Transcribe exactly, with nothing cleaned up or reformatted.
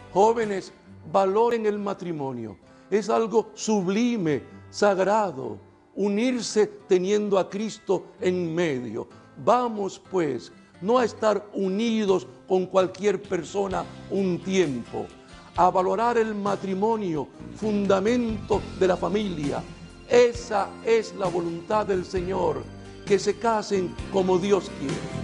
Jóvenes, valoren el matrimonio. Es algo sublime, sagrado, unirse teniendo a Cristo en medio. Vamos pues, no a estar unidos con cualquier persona un tiempo, a valorar el matrimonio, fundamento de la familia. Esa es la voluntad del Señor, que se casen como Dios quiere.